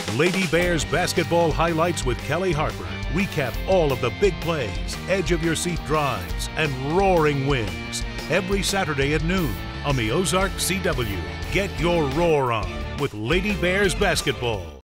Lady Bears basketball highlights with Kellie Harper recap all of the big plays, edge-of-your-seat drives, and roaring wins every Saturday at noon on the Ozarks CW. Get your roar on with Lady Bears basketball.